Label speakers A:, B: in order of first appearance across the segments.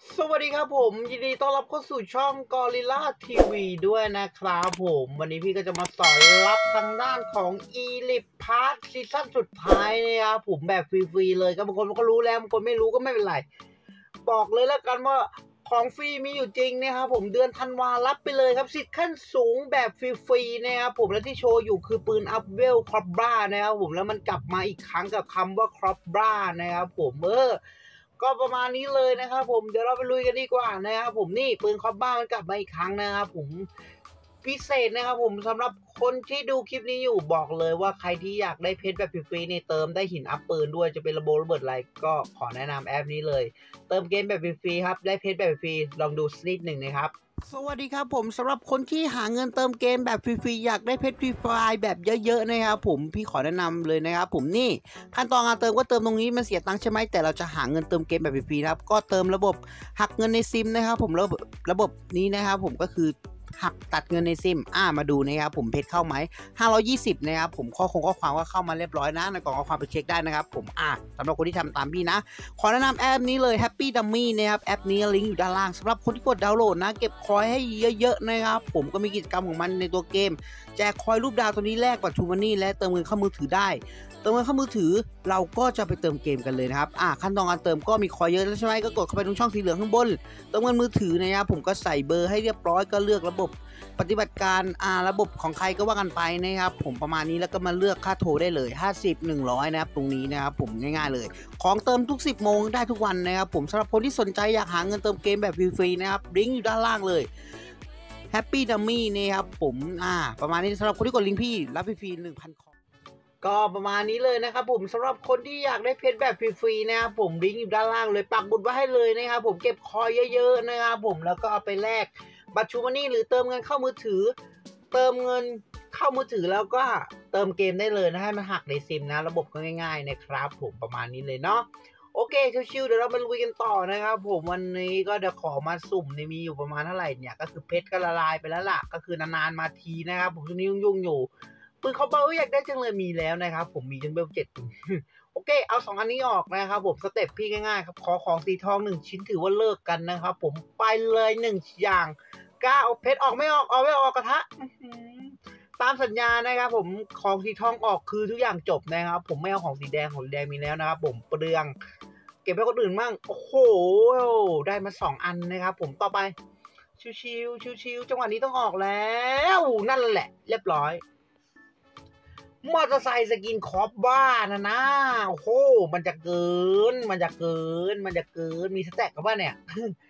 A: สวัสดีครับผมยินดีต้อนรับเข้าสู่ช่อง Gorilla TV ด้วยนะครับผมวันนี้พี่ก็จะมาสอนรับทางด้านของ Elite Pass ซีซั่นสุดท้ายนะครับผมแบบฟรีๆเลยก็บางคนก็รู้แล้วบางคนไม่รู้ก็ไม่เป็นไรบอกเลยแล้วกันว่าของฟรีมีอยู่จริงนะครับผมเดือนธันวารับไปเลยครับสิทธิ์ขั้นสูงแบบฟรีๆนะครับผมและที่โชว์อยู่คือปืนอัพเวลครอบบ้านะครับผมแล้วมันกลับมาอีกครั้งกับคำว่าครอบบ้านะครับผมก็ประมาณนี้เลยนะครับผมเดี๋ยวเราไปลุยกันดีกว่านะครับผมนี่ปืนคอบบ้ามันกลับมาอีกครั้งนะครับผมพิเศษนะครับผมสำหรับคนที่ดูคลิปนี้อยู่บอกเลยว่าใครที่อยากได้เพชรแบบฟรีๆนี่เติมได้หินอัพปืนด้วยจะเป็นระเบิดอะไรก็ขอแนะนำแอปนี้เลยเติมเกมแบบฟรีๆครับได้เพชรแบบฟรีลองดูสักนิดหนึ่งนะครับสวัสดีครับผมสำหรับคนที่หาเงินเติมเกมแบบฟรีๆอยากได้เพชรฟรีไฟล์แบบเยอะๆนะครับผมพี่ขอแนะนำเลยนะครับผมนี่ขั้นตอนการเติมก็เติมตรงนี้มันเสียตังค์ใช่ไหมแต่เราจะหาเงินเติมเกมแบบฟรีๆนะครับก็เติมระบบหักเงินในซิมนะครับผมระบบนี้นะครับผมก็คือหักตัดเงินในซิมมาดูนะครับผมเพชรเข้าไหม520นะครับผมข้อความก็เข้ามาเรียบร้อยนะในกล่องข้อความไปเช็คได้นะครับผมสำหรับคนที่ทำตามพี่นะขอแนะนำแอปนี้เลย Happy Dummy นะครับแอปนี้ลิงก์อยู่ด้านล่างสำหรับคนที่กดดาวน์โหลดนะเก็บคอยให้เยอะๆนะครับผมก็มีกิจกรรมของมันในตัวเกมแจกคอยรูปดาวตัวนี้แลกกับทูมันนี่และเติมเงินเข้ามือถือได้เติมเงินเข้ามือถือเราก็จะไปเติมเกมกันเลยนะครับขั้นตอนการเติมก็มีคอยเยอะแล้วใช่ไหมก็กดเข้าไปตรงช่องสีเหลืองข้างบนเติมเงินมือถือนะครับผมก็ใส่เบอร์ให้เรียบร้อยก็เลือกระบบปฏิบัติการระบบของใครก็ว่ากันไปนะครับผมประมาณนี้แล้วก็มาเลือกค่าโทรได้เลย50 100นะครับตรงนี้นะครับผมง่ายๆเลยของเติมทุก10 โมงได้ทุกวันนะครับผมสำหรับคนที่สนใจอยากหาเงินเติมเกมแบบฟรีๆนะครับลิงก์อยู่ด้านล่างเลย Happy Dummy นะครับผมประมาณนี้สำหรับคนที่กดลิงก์พี่รับฟรีๆ1,000 คอยก็ประมาณนี้เลยนะครับผมสำหรับคนที่อยากได้เพชรแบบฟรีๆนะครับผมลิงก์อยู่ด้านล่างเลยปักบุดไว้ให้เลยนะครับผมเก็บคอยเยอะๆนะครับผมแล้วก็เอาไปแลกบัตรชูมันนี่หรือเติมเงินเข้ามือถือเติมเงินเข้ามือถือแล้วก็เติมเกมได้เลยนะให้มันหักในซิมนะระบบก็ง่ายๆนะครับผมประมาณนี้เลยเนาะโอเคชิวๆเดี๋ยวเรามาลุยกันต่อนะครับผมวันนี้ก็เดี๋ยวขอมาสุ่มในมีอยู่ประมาณเท่าไหร่เนี่ยก็คือเพชรก็ละลายไปแล้วล่ะก็คือนานๆมาทีนะครับผมช่วงนี้ยุ่งๆอยู่ปืนเขาเบาอยากได้จังเลยมีแล้วนะครับผมมีจนเบล7โอเคเอา2อันนี้ออกนะครับผมสเต็ปพี่ง่ายๆครับขอของสีทอง1ชิ้นถือว่าเลิกกันนะครับผมไปเลย1อย่างกล้าเอาเพชรออกไม่ออกเอาไม่ออกกระทะตามสัญญานะครับผมของสีทองออกคือทุกอย่างจบนะครับผมไม่เอาของสีแดงมีแล้วนะครับผมเปลืองเก็บให้คนอื่นมั่งโอ้โหได้มา2อันนะครับผมต่อไปชิวๆชิวๆจังหวะนี้ต้องออกแล้วนั่นแหละเรียบร้อยมอเตอร์ไซค์สกินคอปบ้านะโอ้โหมันจะเกินมีสแต็กกับว่าเนี่ย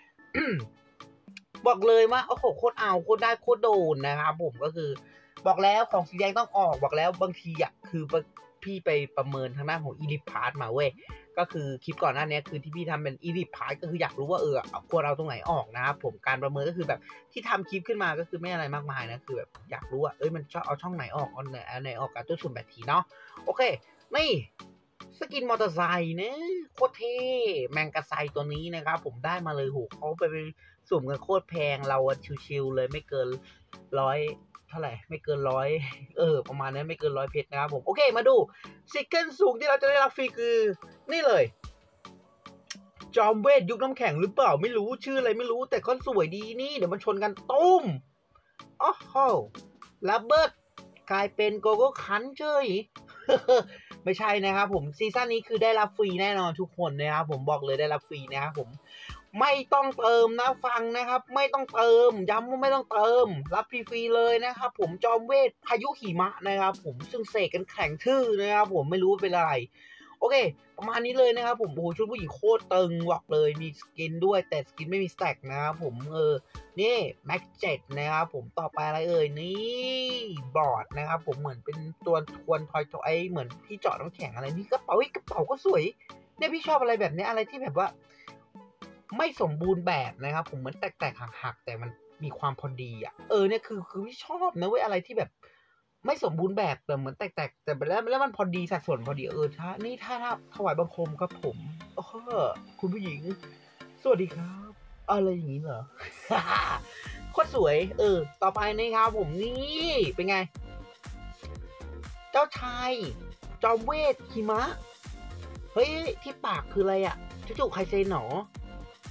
A: บอกเลยว่าโอ้โหโคตรเอาโคตรได้โคตรโดนนะครับผมก็คือบอกแล้วของสีแดงต้องออกบอกแล้วบางทีคือพี่ไปประเมินทางหน้าของอีลิพาร์ตมาเว้ยก็คือคลิปก่อนหน้านี้คือที่พี่ทำเป็นอีลิพาร์ตก็คืออยากรู้ว่าควรเอาตรงไหนออกนะครับผมการประเมินก็คือแบบที่ทำคลิปขึ้นมาก็คือไม่อะไรมากมายนะคือแบบอยากรู้ว่ามันชอบเอาช่องไหนออกเอาไหนออกกับตัวส่วนแบบทีเนาะโอเคนี่สกินมอเตอร์ไซค์เนี่ยโคตรเท่แมงกะไซตัวนี้นะครับผมได้มาเลยโหเขาไปสุ่มกันโคตรแพงเราชิวๆเลยไม่เกินร้อยเท่าไหร่ไม่เกินร้อยประมาณนั้นไม่เกิน100 เพชรนะครับผมโอเคมาดูสิเกิลสูงที่เราจะได้รับฟรีคือนี่เลยจอมเวทยุคน้ำแข็งหรือเปล่าไม่รู้ชื่ออะไรไม่รู้แต่ก็สวยดีนี่เดี๋ยวมันชนกันตุ้มโอ้โหระเบิดกลายเป็นโกโก้คันเฉย ไม่ใช่นะครับผมซีซั่นนี้คือได้รับฟรีแน่นอนทุกคนนะครับผมบอกเลยได้รับฟรีนะครับผมไม่ต้องเติมนะฟังนะครับไม่ต้องเติมย้ำว่าไม่ต้องเติมรับฟรีๆเลยนะครับผมจอมเวทพายุหิมะนะครับผมซึ่งเสกกันแข็งทื่อนะครับผมไม่รู้เป็นอะไรโอเคประมาณนี้เลยนะครับผมโอ้โหชุดผู้หญิงโคตรตึงบอกเลยมีสกินด้วยแต่สกินไม่มีสแต็กนะครับผมนี่แม็กเจ็ดนะครับผมต่อไปอะไรนี่บอร์ดนะครับผมเหมือนเป็นตัวทวนทอยเหมือนที่เจาะน้ำแข็งอะไรนี่กระเป๋าก็สวยเนี่ยพี่ชอบอะไรแบบนี้อะไรที่แบบว่าไม่สมบูรณ์แบบนะครับผมเหมือนแตกหักแต่มันมีความพอดีเนี่ยคือพี่ชอบนะเว้ยอะไรที่แบบไม่สมบูรณ์แบบแต่เหมือนแตกแต่แล้วมันพอดีสัดส่วนพอดีถ้าถวายบังคมครับผมคุณผู้หญิงสวัสดีครับอะไรอย่างนี้เหรอ โคตรสวยต่อไปนะครับผมนี่เป็นไงเจ้าชายจอมเวทหิมะเฮ้ยที่ปากคืออะไรจู่ๆใครเซนหนอ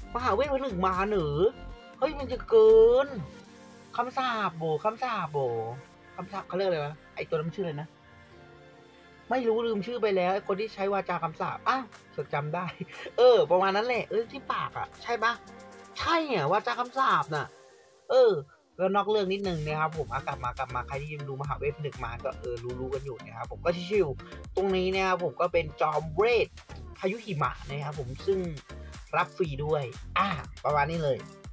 A: มหาเวทผนึกมาหรือเฮ้ยมันจะเกินคำสาปโบคำสาปโบคำสาปเขาเรียกอะไรวะไอตัวนั้นชื่ออะไรนะไม่รู้ลืมชื่อไปแล้วไอคนที่ใช้วาจาคำสาปอ้าวจำได้ประมาณนั้นแหละที่ปากอ่ะใช่ปะใช่เนี่ยวาจาคำสาปน่ะก็นอกเรื่องนิดนึงนะครับผมกลับมาใครที่ยังดูมหาเวทผนึกมาก็รู้กันอยู่นะครับผมก็ชิวๆตรงนี้นะครับผมก็เป็นจอมเวทพายุหิมะนะครับผมซึ่งรับฟรีด้วยประมาณนี้เลย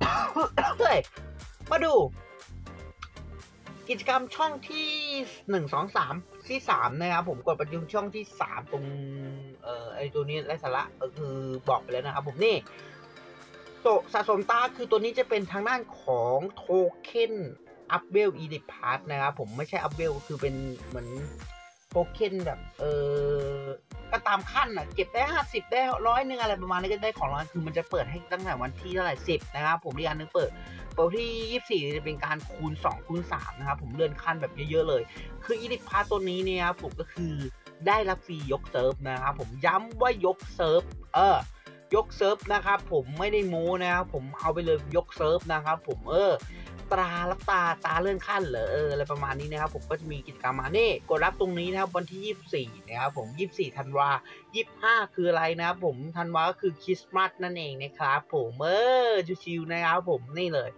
A: มาดูกิจกรรมช่องที่1 2 3ที่3นะครับผมกดไปดูช่องที่3ตรงไอตัวนี้ไร้สาระก็คือบอกไปแล้วนะครับผมนี่สะสมตาคือตัวนี้จะเป็นทางด้านของโทเค็นอัพเวลอีดิพาร์ตนะครับผมไม่ใช่อัพเวลคือเป็นเหมือนโทเค็นแบบก็ตามขั้นอ่ะเก็บได้50ได้100นึงอะไรประมาณนี้ก็ได้ของรางวัลคือมันจะเปิดให้ตั้งแต่วันที่เท่าไหร่10นะครับผมที่อันนึงเปิดที่24จะเป็นการคูณ2คูณ3นะครับผมเลื่อนขั้นแบบเยอะๆเลยคืออีดิพาร์ตตัวนี้เนี่ยครับผมก็คือได้รับฟรียกเซิร์ฟนะครับผมย้ำว่ายกเซิร์ฟยกเซิร์ฟนะครับผมไม่ได้โม้นะครับผมเอาไปเลยยกเซิร์ฟนะครับผมตรารับตาเลื่อนขั้นเหรออะไรประมาณนี้นะครับผมก็จะมีกิจกรรมมานี่กดรับตรงนี้นะครับวันที่24นะครับผม24ธันวา25คืออะไรนะครับผมธันวาก็คือคริสต์มาสนั่นเองนะครับผมชิวๆนะครับผมนี่เลย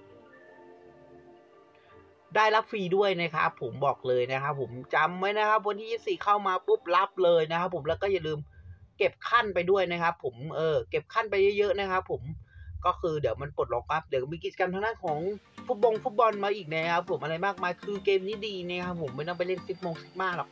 A: ได้รับฟรีด้วยนะครับผมบอกเลยนะครับผมจำไว้นะครับวันที่24เข้ามาปุ๊บรับเลยนะครับผมแล้วก็อย่าลืมเก็บขั้นไปด้วยนะครับผมเก็บขั้นไปเยอะๆนะครับผมก็คือเดี๋ยวมันปลดล็อกปั๊บเดี๋ยวมีกิจกรรมทางด้านของฟุตบอลมาอีกนะครับผมอะไรมากมายคือเกมนี้ดีนะครับผมไม่ต้องไปเล่นซิกมาหรอก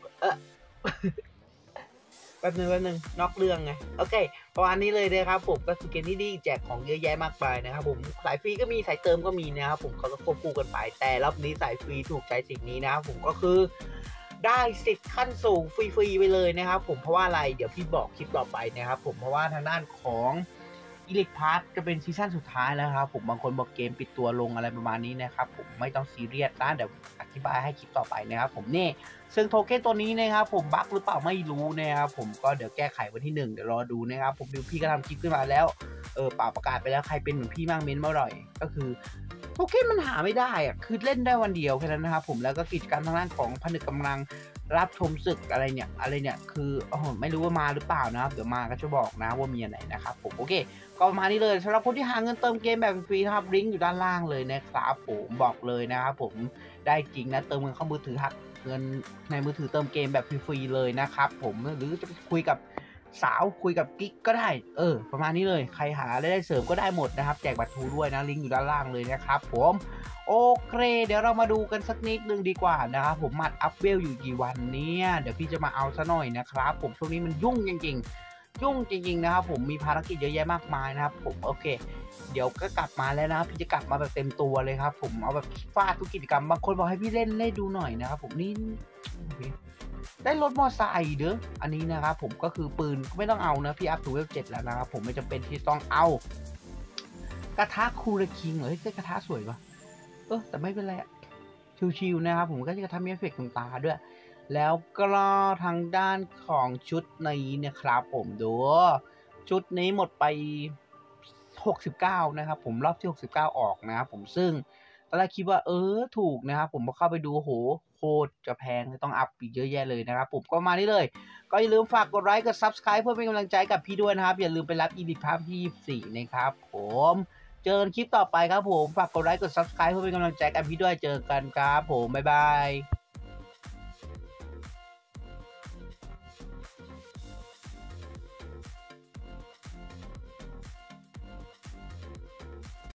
A: แป๊บนึงนอกเรื่องไงโอเคประมาณนี้เลยนะครับผมก็คือเกมนี้ดีแจกของเยอะแยะมากมายนะครับผมสายฟรีก็มีสายเติมก็มีนะครับผมเขาก็ควบคู่กันไปแต่รอบนี้สายฟรีถูกใจสิ่งนี้นะครับผมก็คือได้สิทธิ์ขั้นสูงฟรีๆไปเลยนะครับผมเพราะว่าอะไรเดี๋ยวพี่บอกคลิปต่อไปนะครับผมเพราะว่าทางด้านของอีลิทพาร์ทจะเป็นซีซั่นสุดท้ายแล้วครับผมบางคนบอกเกมปิดตัวลงอะไรประมาณนี้นะครับผมไม่ต้องซีเรียสนะเดี๋ยวอธิบายให้คลิปต่อไปนะครับผมนี่ซึ่งโทเค็นตัวนี้นะครับผมบั๊กหรือเปล่าไม่รู้นะครับผมก็เดี๋ยวแก้ไขวันที่1เดี๋ยวรอดูนะครับผมดูพี่ก็ทำคลิปขึ้นมาแล้วเปล่าประกาศไปแล้วใครเป็นเหมือนพี่มั่งเม้นมาหน่อยก็คือโทเค็นมันหาไม่ได้อะคือเล่นได้วันเดียวแค่นั้นนะครับผมแล้วก็กิจกรรมทางด้านของผนึกกำลังรับชมศึกอะไรเนี่ยคือไม่รู้ว่ามาหรือเปล่านะครับเดี๋ยวมาก็จะบอกนะว่ามีอะไรนะครับผมโอเคก็ประมาณนี้เลยสำหรับคนที่หาเงินเติมเกมแบบฟรีนะครับลิงก์อยู่ด้านล่างเลยนะครับผมบอกเลยนะครับผมได้จริงนะเติมเงินเข้ามือถือหักเงินในมือถือเติมเกมแบบฟรีๆเลยนะครับผมหรือจะคุยกับสาวคุยกับกิ๊กก็ได้ประมาณนี้เลยใครหารายได้เสริมก็ได้หมดนะครับแจกบัตรทูด้วยนะลิงก์อยู่ด้านล่างเลยนะครับผมโอเคเดี๋ยวเรามาดูกันสักนิดนึงดีกว่านะครับผมมัดอัพเวลอยู่กี่วันเนี่ยเดี๋ยวพี่จะมาเอาซะหน่อยนะครับผมช่วงนี้มันยุ่งจริงๆนะครับผมมีภารกิจเยอะแยะมากมายนะครับผมโอเคเดี๋ยวก็กลับมาแล้วนะพี่จะกลับมาแบบเต็มตัวเลยครับผมเอาแบบฟาดทุกกิจกรรมบางคนบอกให้พี่เล่นดูหน่อยนะครับผมนี่ได้รถมอไซค์เด้ออันนี้นะครับผมก็คือปืนไม่ต้องเอานะพี่อัพถึงเวล7แล้วนะครับผมไม่จำเป็นที่ต้องเอากระทะคูลคิงเหรอเฮ้ยกระทะสวยปะแต่ไม่เป็นไรชิวๆนะครับผมก็จะทำเอฟเฟกต์ตาด้วยแล้วก็ทางด้านของชุดนี้นะครับผมดูชุดนี้หมดไป69นะครับผมรอบที่69ออกนะครับผมซึ่งตอนแรกคิดว่าถูกนะครับผมพอเข้าไปดูโหโคตรจะแพงต้องอัพอีกเยอะแยะเลยนะครับผมก็มานี่เลยก็อย่าลืมฝากกดไลค์กด Subscribe เพื่อเป็นกำลังใจกับพี่ด้วยนะครับอย่าลืมไปรับอีดิทภาพที่24นะครับผมเจอกันคลิปต่อไปครับผมฝากกดไลค์กด Subscribe เพื่อเป็นกำลังใจกับพี่ด้วยเจอกันครับผมบ๊ายบาย